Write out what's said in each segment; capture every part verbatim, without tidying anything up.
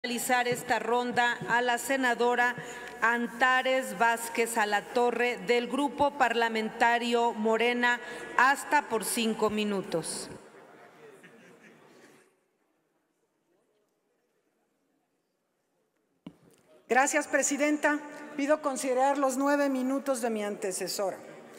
realizar esta ronda a la senadora Antares Vázquez Alatorre del Grupo Parlamentario Morena, hasta por cinco minutos. Gracias, presidenta. Pido considerar los nueve minutos de mi antecesora.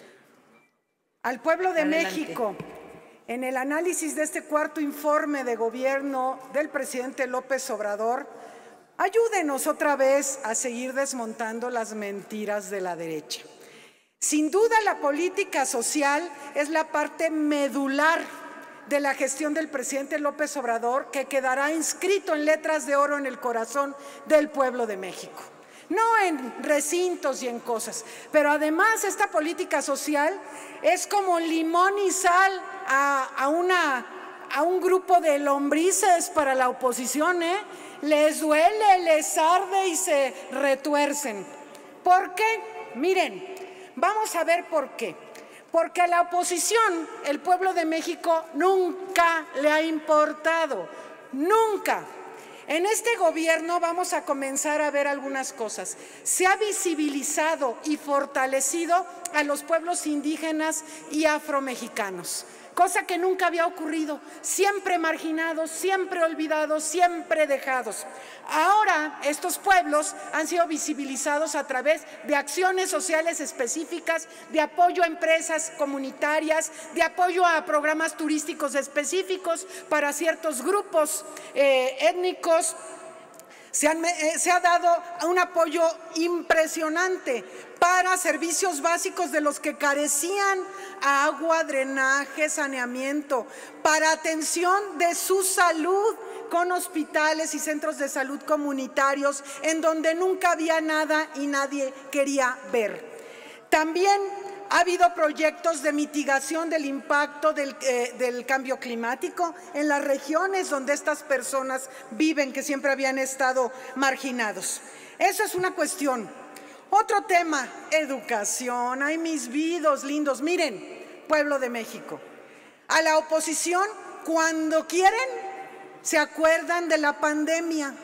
Al pueblo de Adelante. México, en el análisis de este cuarto informe de gobierno del presidente López Obrador, ayúdenos otra vez a seguir desmontando las mentiras de la derecha. Sin duda, la política social es la parte medular de la gestión del presidente López Obrador, que quedará inscrito en letras de oro en el corazón del pueblo de México. No en recintos y en cosas, pero además esta política social es como limón y sal a, a, una, a un grupo de lombrices para la oposición, ¿eh? Les duele, les arde y se retuercen. ¿Por qué? Miren, vamos a ver por qué. Porque a la oposición, el pueblo de México nunca le ha importado, nunca. En este gobierno vamos a comenzar a ver algunas cosas. Se ha visibilizado y fortalecido a los pueblos indígenas y afromexicanos, cosa que nunca había ocurrido, siempre marginados, siempre olvidados, siempre dejados. Ahora estos pueblos han sido visibilizados a través de acciones sociales específicas, de apoyo a empresas comunitarias, de apoyo a programas turísticos específicos para ciertos grupos eh, étnicos. Se, han, eh, se ha dado un apoyo impresionante para servicios básicos de los que carecían: agua, drenaje, saneamiento, para atención de su salud, con hospitales y centros de salud comunitarios en donde nunca había nada y nadie quería ver. También ha habido proyectos de mitigación del impacto del, eh, del cambio climático en las regiones donde estas personas viven, que siempre habían estado marginados. Eso es una cuestión. Otro tema, educación. Ay, mis vidos lindos. Miren, pueblo de México, a la oposición, cuando quieren, se acuerdan de la pandemia.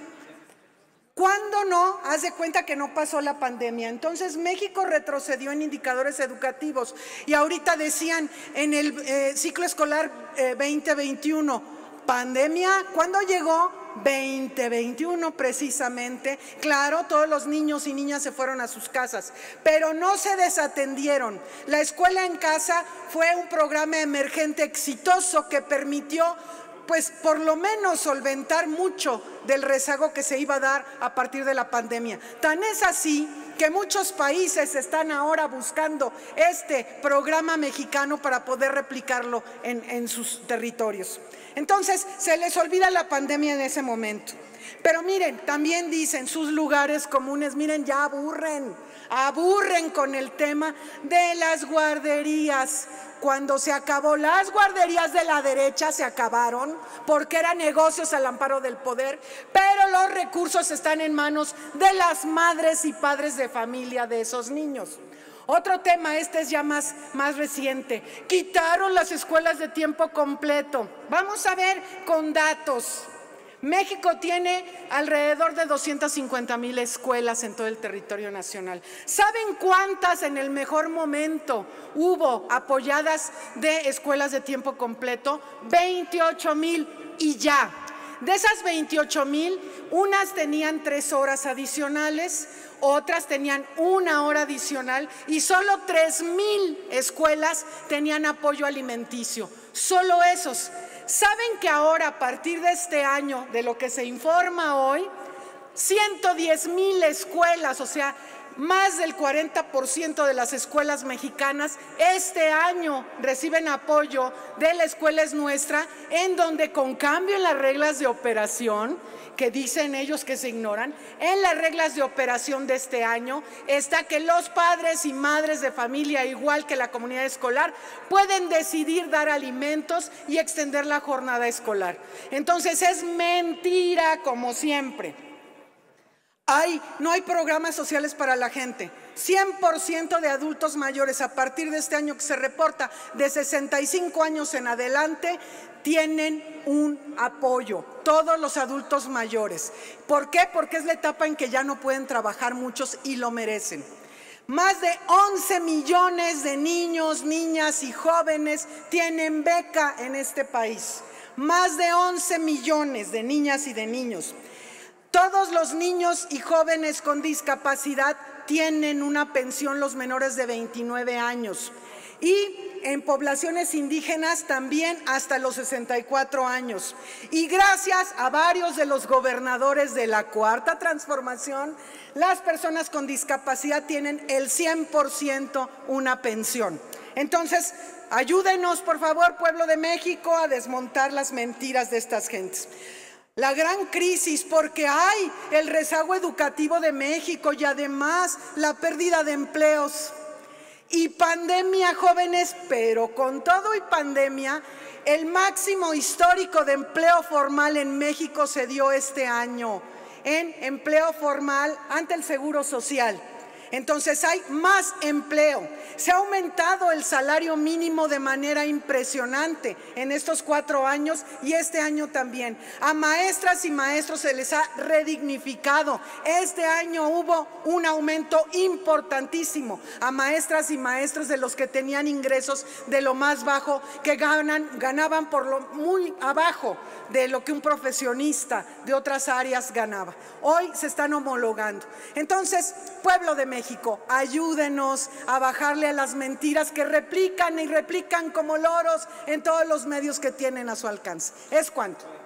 ¿Cuándo no? Haz de cuenta que no pasó la pandemia. Entonces México retrocedió en indicadores educativos y ahorita decían en el eh, ciclo escolar eh, veinte veintiuno, pandemia, ¿cuándo llegó? veinte veintiuno precisamente. Claro, todos los niños y niñas se fueron a sus casas, pero no se desatendieron. La escuela en casa fue un programa emergente exitoso que permitió, pues, por lo menos solventar mucho del rezago que se iba a dar a partir de la pandemia. Tan es así que muchos países están ahora buscando este programa mexicano para poder replicarlo en, en sus territorios. Entonces, se les olvida la pandemia en ese momento. Pero miren, también dicen sus lugares comunes, miren, ya aburren, aburren con el tema de las guarderías. Cuando se acabó, las guarderías de la derecha se acabaron porque eran negocios al amparo del poder, pero los recursos están en manos de las madres y padres de familia de esos niños. Otro tema, este es ya más, más reciente, quitaron las escuelas de tiempo completo. Vamos a ver con datos. México tiene alrededor de doscientas cincuenta mil escuelas en todo el territorio nacional. ¿Saben cuántas en el mejor momento hubo apoyadas de escuelas de tiempo completo? veintiocho mil y ya. De esas veintiocho mil, unas tenían tres horas adicionales, otras tenían una hora adicional y solo tres mil escuelas tenían apoyo alimenticio. Solo esos. ¿Saben que ahora, a partir de este año, de lo que se informa hoy, ciento diez mil escuelas, o sea, más del cuarenta por ciento de las escuelas mexicanas, este año reciben apoyo de La Escuela Es Nuestra, en donde, con cambio en las reglas de operación, que dicen ellos que se ignoran, en las reglas de operación de este año está que los padres y madres de familia, igual que la comunidad escolar, pueden decidir dar alimentos y extender la jornada escolar. Entonces es mentira, como siempre. Hay, no hay programas sociales para la gente. cien por ciento de adultos mayores a partir de este año que se reporta de sesenta y cinco años en adelante tienen un apoyo, todos los adultos mayores. ¿Por qué? Porque es la etapa en que ya no pueden trabajar muchos y lo merecen. Más de once millones de niños, niñas y jóvenes tienen beca en este país. Más de once millones de niñas y de niños. Todos los niños y jóvenes con discapacidad tienen una pensión, los menores de veintinueve años. Y en poblaciones indígenas también hasta los sesenta y cuatro años. Y gracias a varios de los gobernadores de la Cuarta Transformación, las personas con discapacidad tienen el cien por ciento una pensión. Entonces, ayúdenos, por favor, pueblo de México, a desmontar las mentiras de estas gentes. La gran crisis, porque hay el rezago educativo de México y además la pérdida de empleos. Y pandemia, jóvenes, pero con todo y pandemia, el máximo histórico de empleo formal en México se dio este año, en empleo formal ante el Seguro Social. Entonces hay más empleo. Se ha aumentado el salario mínimo de manera impresionante en estos cuatro años y este año también. A maestras y maestros se les ha redignificado. Este año hubo un aumento importantísimo a maestras y maestros de los que tenían ingresos de lo más bajo, que ganan, ganaban por lo muy abajo de lo que un profesionista de otras áreas ganaba. Hoy se están homologando. Entonces, pueblo de México, ayúdenos a bajarle a las mentiras que replican y replican como loros en todos los medios que tienen a su alcance. ¿Es cuánto?